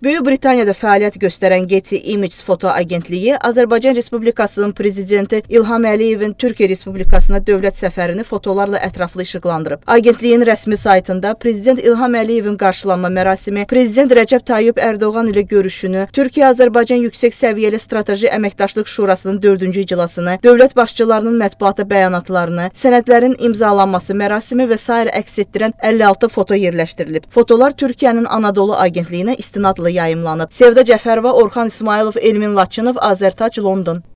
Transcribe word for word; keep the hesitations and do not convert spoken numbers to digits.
Böyük Britaniyada fəaliyyət göstərən Getty Images foto agentliyi Azərbaycan Respublikasının prezidenti İlham Əliyevin Türkiyə Respublikasına dövlət səfərini fotolarla ətraflı işıqlandırıb. Agentliyin rəsmi saytında Prezident İlham Əliyevin qarşılanma mərasimi, Prezident Rəcəb Tayyip Ərdoğan ilə görüşünü, Türkiyə-Azərbaycan Yüksək Səviyyəli Strateji Əməkdaşlıq Şurasının dördüncü iclasını, dövlət başçılarının mətbuata bəyanatlarını, sənədlərin imzalanması mərasimi və sair əks etdirən əlli altı foto yerləşdirilib. Fotolar Türkiyənin Anadolu agentliyinə istinadla yayımlanıb. Sevda Cəfərova, Orxan İsmailov, Elmin Laçınov, Azərtac, London.